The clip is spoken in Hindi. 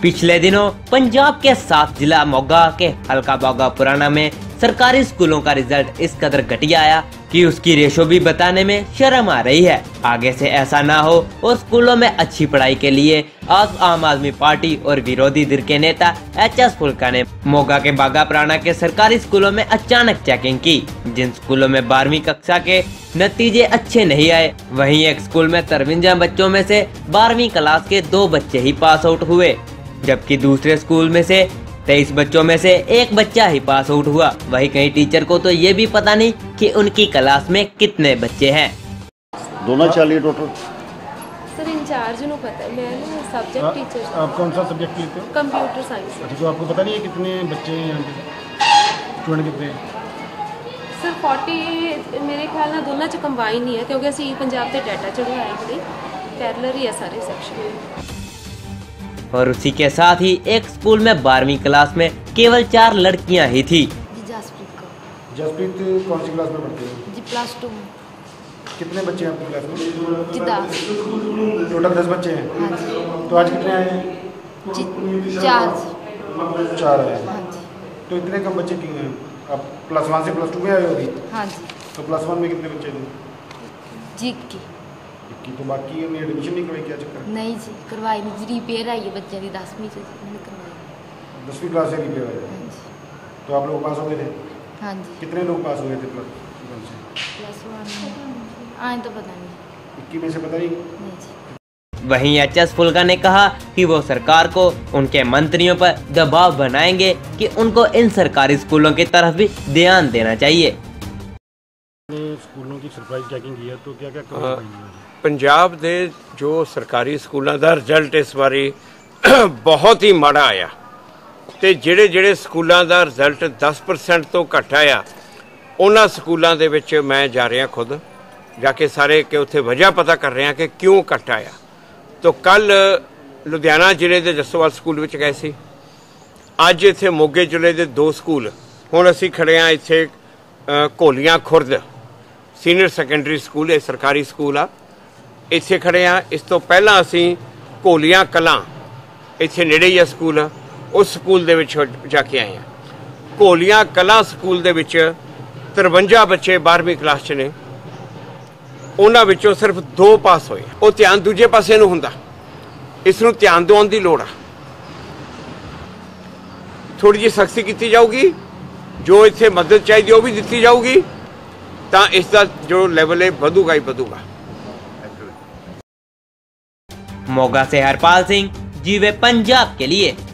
पिछले दिनों पंजाब के 7 जिला मोगा के हल्का बागा पुराना में सरकारी स्कूलों का रिजल्ट इस कदर घटिया आया कि उसकी रेशो भी बताने में शर्म आ रही है। आगे से ऐसा ना हो और स्कूलों में अच्छी पढ़ाई के लिए आज आम आदमी पार्टी और विरोधी धिर के नेता HS फुल्का ने मोगा के बागा पुराना के सरकारी स्कूलों में अचानक चेकिंग की। जिन स्कूलों में 12वीं कक्षा के नतीजे अच्छे नहीं आए, वहीं एक स्कूल में 53 बच्चों में से 12वीं क्लास के 2 बच्चे ही पास आउट हुए, जबकि दूसरे स्कूल में से 23 बच्चों में से 1 बच्चा ही पास आउट हुआ। वहीं कई टीचर को तो ये भी पता नहीं कि उनकी क्लास में कितने बच्चे हैं। दोनों चाहिए टोटल सर इंचार्ज नु पता है, मैं सब्जेक्ट टीचर। आप कौन सा सब्जेक्ट लेते हो? Computer science. अच्छा, तो आपको पता नहीं है कितने बच्चे हैं यहाँ पे, स्टूडेंट कितने हैं? सर 40 मेरे ख्याल ਨਾਲ ਦੋਨਾਂ ਚ ਕੰਬਾਈਨ ਹੀ ਹੈ, ਕਿਉਂਕਿ ਅਸੀਂ ਪੰਜਾਬ ਤੇ ਡਾਟਾ ਚੜਵਾਇਆ ਬੜੀ ਪੈਰਲਲ ही है सारे सेक्शन। और उसी के साथ ही एक स्कूल में 12वीं क्लास में केवल 4 लड़कियां ही थी। जसप्रीत को। जसप्रीत कौन सी क्लास में पढ़ते हो? जी +2 में। कितने बच्चे हैं आपकी क्लास में? जी 10। टोटल 10 बच्चे हैं। हाँ जी। तो आज कितने आए हैं? जी 4 आए हैं। हाँ जी। तो इतने कम बच्चे क्यों हैं? आप +1 से +2 में आए हो अभी? हाँ जी। तो +1 में कितने बच्चे थे? जी की तो बाकी में एडमिशन नहीं करवाई, क्या चक्कर? नहीं जी करवाई नहीं जी, रिपेयर आई है बच्चे की 10वीं से मैंने करवाई। 10वीं क्लास से रिपेयर आया? हाँ जी। तो आप लोग पास हो गए थे? हाँ जी। कितने लोग पास हुए थे +1 से? +1 आए तो पता नहीं। 21 में से पता नहीं? नहीं जी। वहीं HS फुल्का ने कहा कि वो सरकार को उनके मंत्रियों पर दबाव बनाएंगे कि उनको इन सरकारी स्कूलों की तरफ भी ध्यान देना चाहिए। स्कूलों की सरप्राइज चेकिंग की है, तो क्या क्या पंजाब ਦੇ ਜੋ ਸਰਕਾਰੀ ਸਕੂਲਾਂ ਦਾ ਰਿਜ਼ਲਟ ਇਸ ਵਾਰੀ ਬਹੁਤ ਹੀ ਮਾੜਾ ਆਇਆ ਤੇ ਜਿਹੜੇ ਸਕੂਲਾਂ ਦਾ ਰਿਜ਼ਲਟ 10% ਤੋਂ ਘੱਟ ਆਇਆ, ਉਹਨਾਂ ਸਕੂਲਾਂ ਦੇ ਵਿੱਚ ਮੈਂ ਜਾ ਰਿਹਾ ਖੁਦ ਜਾ ਕੇ ਸਾਰੇ ਕਿ ਉੱਥੇ ਵਜ੍ਹਾ ਪਤਾ ਕਰ ਰਿਹਾ ਕਿ ਕਿਉਂ ਘੱਟ ਆਇਆ। तो कल लुधियाना ਜ਼ਿਲ੍ਹੇ ਦੇ ਜੱਸੋਵਾਲ ਸਕੂਲ ਵਿੱਚ ਗਏ ਸੀ, ਅੱਜ ਇੱਥੇ ਮੋਗੇ ਜ਼ਿਲ੍ਹੇ ਦੇ 2 ਸਕੂਲ, ਹੁਣ ਅਸੀਂ ਖੜੇ ਆ ਇੱਥੇ Gholian Khurd senior secondary school, ਇਹ ਸਰਕਾਰੀ ਸਕੂਲ ਆ, ਇੱਥੇ ਖੜੇ ਆ। ਇਸ ਤੋਂ ਪਹਿਲਾਂ ਅਸੀਂ ਘੋਲੀਆਂ ਕਲਾਂ, ਇੱਥੇ ਨੇੜੇ ਹੀ ਆ ਸਕੂਲ, ਉਸ ਸਕੂਲ ਦੇ ਵਿੱਚ ਜਾ ਕੇ ਆਏ ਆ। ਘੋਲੀਆਂ ਕਲਾਂ ਸਕੂਲ ਦੇ ਵਿੱਚ 53 ਬੱਚੇ 12ਵੀਂ ਕਲਾਸ 'ਚ ਨੇ, ਉਹਨਾਂ ਵਿੱਚੋਂ ਸਿਰਫ 2 ਪਾਸ ਹੋਏ। ਉਹ ਧਿਆਨ ਦੂਜੇ ਪਾਸੇ ਨੂੰ ਹੁੰਦਾ, ਇਸ ਨੂੰ ਧਿਆਨ ਦਿਵਾਉਣ ਦੀ ਲੋੜ ਆ। ਥੋੜੀ ਜਿਹੀ ਸਖਤੀ ਕੀਤੀ ਜਾਊਗੀ, ਜੋ ਇੱਥੇ ਮਦਦ ਚਾਹੀਦੀ ਉਹ ਵੀ ਦਿੱਤੀ ਜਾਊਗੀ, ਤਾਂ ਇਸ ਦਾ ਜੋ ਲੈਵਲ ਹੈ ਵਧੂਗਾ ਹੀ ਵਧੂਗਾ। मोगा से हरपाल सिंह, जीवे पंजाब के लिए।